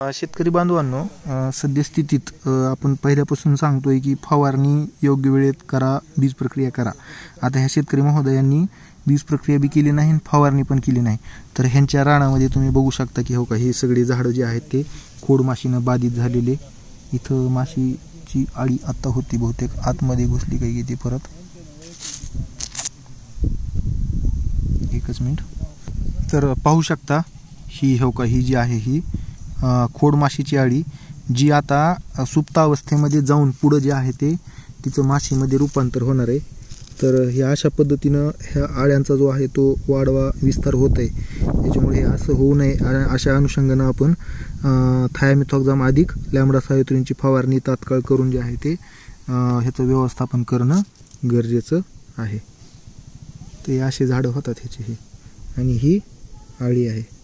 शेतकरी बांधवांनो, सद्यस्थितीत आपण पहिल्यापासून सांगतोय की फवारणी योग्य वेळेत करा, बीज प्रक्रिया करा. आता ह्या शेतकरी महोदयांनी बीज प्रक्रिया बी केली नाही, फवारणी पण केली नाही. तर ह्यांच्या रानामध्ये तुम्ही बघू शकता की हो का, हे सगळे झाडं जे आहेत ते खोड माशीनं बाधित झालेले. इथं माशीची आळी आत्ता होती, बहुतेक आतमध्ये घुसली काही किती परत. एकच मिनिट. तर पाहू शकता ही हो का, ही जी आहे ही खोड माशीची आळी, जी आता सुप्तावस्थेमध्ये जाऊन पुढं जे आहे ते तिचं माशीमध्ये रूपांतर होणार आहे. तर ह्या अशा पद्धतीनं ह्या आळ्यांचा जो आहे तो वाढवा विस्तार होत आहे. त्याच्यामुळे हे असं होऊ नये, अशा अनुषंगानं आपण थायामिथॉक्झाम अधिक लॅम्बडासायोत्रिनची फवारणी तात्काळ करून जे आहे ते ह्याचं व्यवस्थापन करणं गरजेचं आहे. ते असे झाडं होतात ह्याचे हे, आणि ही आळी आहे.